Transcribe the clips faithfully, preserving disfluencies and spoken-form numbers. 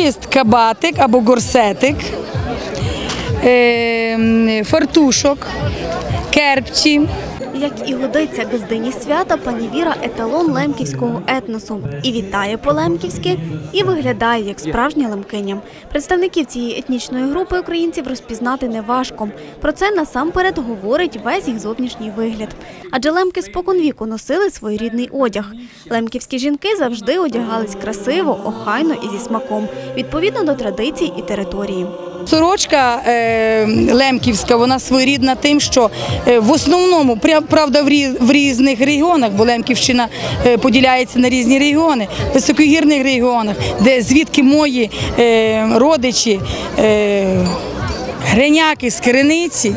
Поїзд кабатик або горсетик, фартушок, керпчі. Як і годиться газдині свята, пані Віра – еталон лемківського етносу. І вітає по-лемківськи, і виглядає як справжня лемкиня. Представників цієї етнічної групи українців розпізнати неважко. Про це насамперед говорить весь їх зовнішній вигляд. Адже лемки споконвіку носили своєрідний одяг. Лемківські жінки завжди одягались красиво, охайно і зі смаком, відповідно до традицій і території. Сорочка е, лемківська, вона своєрідна тим, що е, в основному, правда, в, різ, в різних регіонах, бо Лемківщина е, поділяється на різні регіони, в високогірних регіонах, де звідки мої е, родичі, е, греняки з Криниці,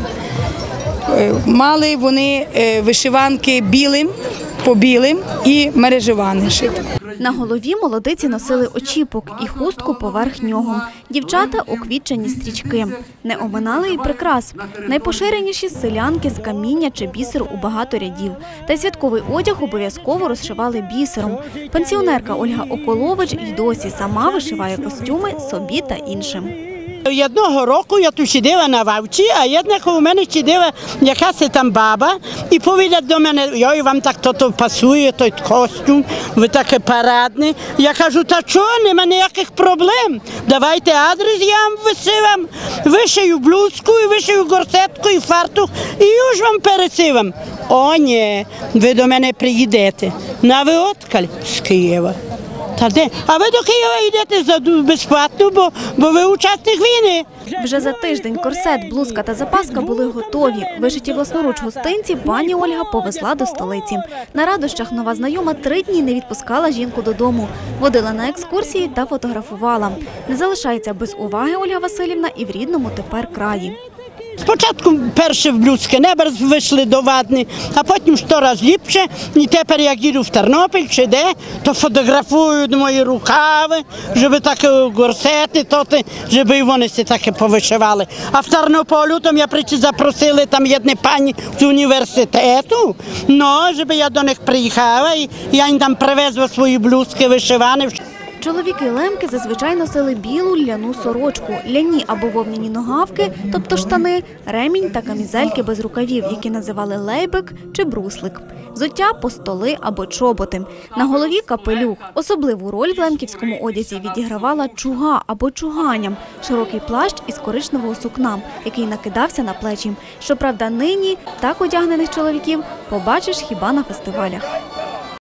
е, мали вони е, вишиванки білим, по білим і мережеване шито. На голові молодиці носили очіпок і хустку поверх нього. Дівчата – уквітчені стрічки. Не оминали і прикрас. Найпоширеніші – селянки з каміння чи бісеру у багато рядів. Та й святковий одяг обов'язково розшивали бісером. Пенсіонерка Ольга Околович й досі сама вишиває костюми собі та іншим. Одного року я тут сиділа на вавці, а одного у мене сиділа якась там баба і повідять до мене, йой, вам так то пасує, той костюм, ви таке парадне. Я кажу, та чого, нема ніяких проблем, давайте адрес, я вам вишивам, вишию блузку, і вишию горсетку, і фартух, і już вам пересивам. О, ні, ви до мене приїдете. На ви откаль? З Києва. Та де? А ви до Києва йдете за безплатно, бо, бо ви учасник війни. Вже за тиждень корсет, блузка та запаска були готові. Вишиті власноруч гостинці пані Ольга повезла до столиці. На радощах нова знайома три дні не відпускала жінку додому. Водила на екскурсії та фотографувала. Не залишається без уваги Ольга Василівна і в рідному тепер краї. Спочатку перші блузки не вийшли до Вадни, а потім щораз ліпше. І тепер, як їду в Тернопіль чи де, то фотографують мої рукави, щоб такі горсети, щоб і вони всі таке повишивали. А в Тернополю там я причі запросили там єдні пані з університету, ну, щоб я до них приїхала і я їм там привезла свої блузки вишивані. Чоловіки-лемки зазвичай носили білу ляну сорочку, ляні або вовняні ногавки, тобто штани, ремінь та камізельки без рукавів, які називали лейбек чи бруслик. Взуття – постоли або чоботи. На голові – капелюх. Особливу роль в лемківському одязі відігравала чуга або чуганя – широкий плащ із коричневого сукна, який накидався на плечі. Щоправда, нині так одягнених чоловіків побачиш хіба на фестивалях.